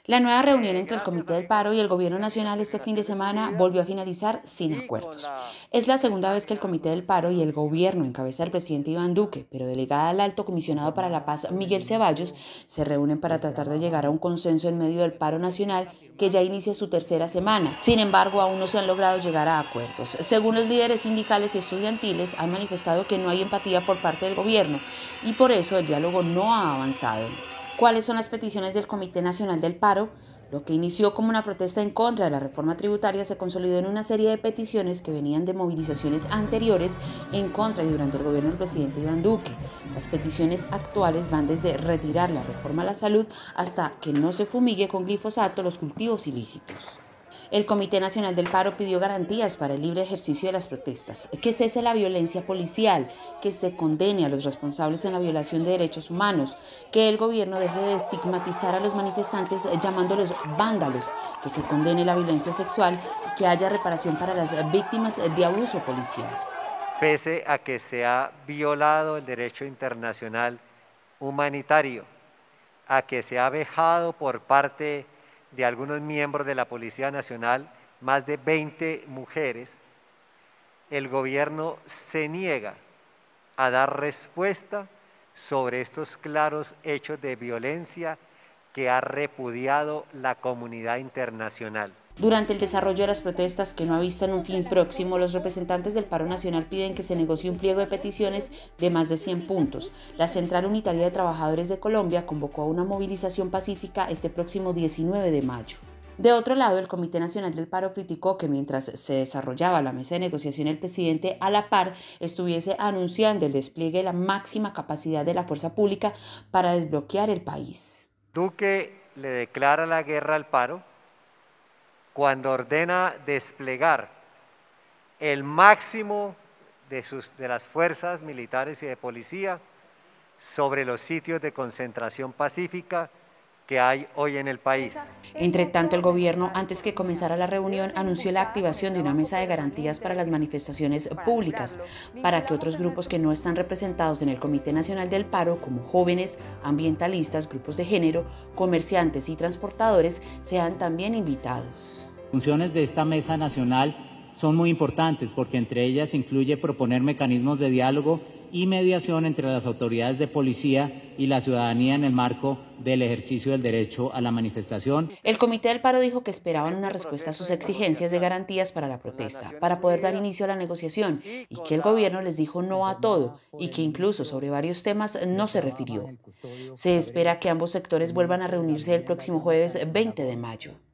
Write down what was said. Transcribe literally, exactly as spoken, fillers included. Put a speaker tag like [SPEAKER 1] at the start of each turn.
[SPEAKER 1] La nueva reunión entre el Comité del Paro y el Gobierno Nacional este fin de semana volvió a finalizar sin acuerdos. Es la segunda vez que el Comité del Paro y el Gobierno, en cabeza del presidente Iván Duque, pero delegada al Alto Comisionado para la Paz, Miguel Ceballos, se reúnen para tratar de llegar a un consenso en medio del paro nacional que ya inicia su tercera semana. Sin embargo, aún no se han logrado llegar a acuerdos. Según los líderes sindicales y estudiantiles, han manifestado que no hay empatía por parte del gobierno y por eso el diálogo no ha avanzado. ¿Cuáles son las peticiones del Comité Nacional del Paro? Lo que inició como una protesta en contra de la reforma tributaria se consolidó en una serie de peticiones que venían de movilizaciones anteriores en contra y durante el gobierno del presidente Iván Duque. Las peticiones actuales van desde retirar la reforma a la salud hasta que no se fumigue con glifosato los cultivos ilícitos. El Comité Nacional del Paro pidió garantías para el libre ejercicio de las protestas, que cese la violencia policial, que se condene a los responsables en la violación de derechos humanos, que el gobierno deje de estigmatizar a los manifestantes llamándolos vándalos, que se condene la violencia sexual y que haya reparación para las víctimas de abuso policial.
[SPEAKER 2] Pese a que se ha violado el derecho internacional humanitario, a que se ha vejado por parte de algunos miembros de la Policía Nacional, más de veinte mujeres, el gobierno se niega a dar respuesta sobre estos claros hechos de violencia que ha repudiado la comunidad internacional.
[SPEAKER 1] Durante el desarrollo de las protestas, que no avistan un fin próximo, los representantes del Paro Nacional piden que se negocie un pliego de peticiones de más de cien puntos. La Central Unitaria de Trabajadores de Colombia convocó a una movilización pacífica este próximo diecinueve de mayo. De otro lado, el Comité Nacional del Paro criticó que mientras se desarrollaba la mesa de negociación, el presidente a la par estuviese anunciando el despliegue de la máxima capacidad de la fuerza pública para desbloquear el país.
[SPEAKER 2] Duque le declara la guerra al paro cuando ordena desplegar el máximo de, sus, de las fuerzas militares y de policía sobre los sitios de concentración pacífica que hay hoy en el país.
[SPEAKER 1] Entre tanto, el gobierno, antes que comenzara la reunión, anunció la activación de una mesa de garantías para las manifestaciones públicas, para que otros grupos que no están representados en el Comité Nacional del Paro, como jóvenes, ambientalistas, grupos de género, comerciantes y transportadores, sean también invitados.
[SPEAKER 3] Las funciones de esta mesa nacional son muy importantes porque entre ellas incluye proponer mecanismos de diálogo y mediación entre las autoridades de policía y la ciudadanía en el marco del ejercicio del derecho a la manifestación.
[SPEAKER 1] El Comité del Paro dijo que esperaban una respuesta a sus exigencias de garantías para la protesta, para poder dar inicio a la negociación, y que el gobierno les dijo no a todo, y que incluso sobre varios temas no se refirió. Se espera que ambos sectores vuelvan a reunirse el próximo jueves veinte de mayo.